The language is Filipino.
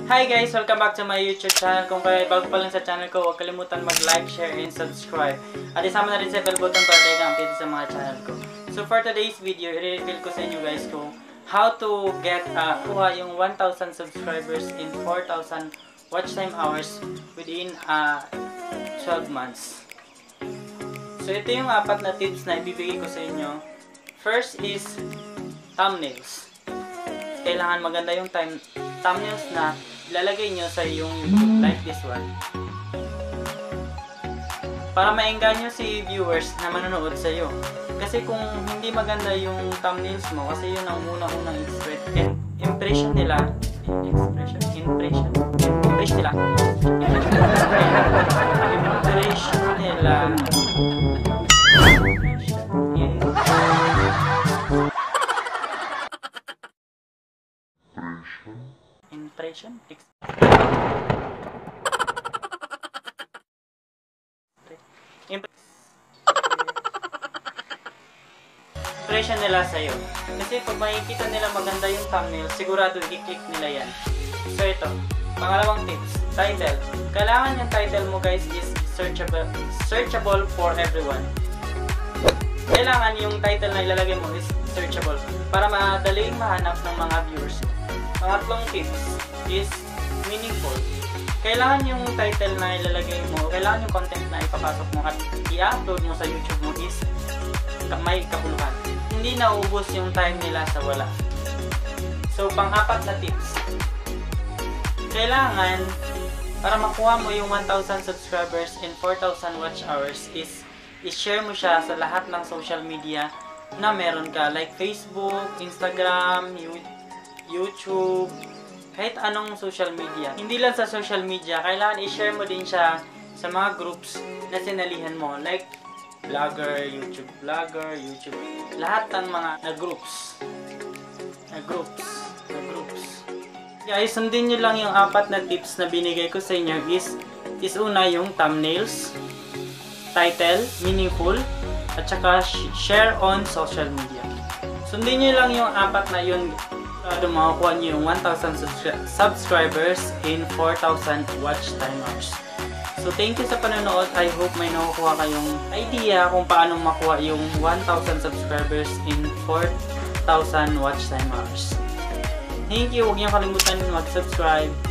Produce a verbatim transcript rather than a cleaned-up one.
Hi guys! Welcome back to my YouTube channel. Kung kayo bago pa lang sa channel ko, huwag kalimutan mag-like, share, and subscribe. At isama na rin sa bell button para like ang update sa mga channel ko. So for today's video, i-reveal ko sa inyo guys kung how to get, uh, kuha yung one thousand subscribers in four thousand watch time hours within uh, twelve months. So ito yung apat na tips na ibibigay ko sa inyo. First is thumbnails. Kailangan maganda yung time, thumbnails na ilalagay nyo sa yung YouTube, like this one. Para maengganyo si viewers na manonood sa iyo. Kasi kung hindi maganda yung thumbnails mo, kasi yun ang unang-unang impression nila. Impression? Impression? Impression nila. Impression nila. Impression? Impression nila sa'yo. Kasi pag makikita nila maganda yung thumbnail, sigurado i-click nila yan. So ito, pangalawang tips, title. Kailangan yung title mo guys is searchable, searchable for everyone. Kailangan yung title na ilalagay mo is searchable para madaling mahanap ng mga viewers. Pangatlong tips is meaningful. Kailangan yung title na ilalagay mo, kailangan yung content na ipapasok mo at i-upload mo sa YouTube mo is may kabuluhan. Hindi nauubos yung time nila sa wala. So, pang-apat na tips. Kailangan, para makuha mo yung one thousand subscribers in four thousand watch hours is i-share mo siya sa lahat ng social media na meron ka. Like Facebook, Instagram, YouTube, kahit anong social media. Hindi lang sa social media, kailangan i-share mo din siya sa mga groups na sinalihan mo. Like, vlogger, YouTube vlogger, YouTube, lahat ng mga na-groups. Na-groups. Na-groups. Guys, sundin nyo lang yung apat na tips na binigay ko sa inyo is, is una yung thumbnails, title, meaningful, at saka share on social media. Sundin nyo lang yung apat na yun para makakuha nyo yung one thousand subscribers in four thousand watch time hours. So thank you sa panonood. I hope may nakukuha kayong idea kung paano makuha yung one thousand subscribers in four thousand watch time hours. Thank you. Huwag niyo kalimutan mag-subscribe.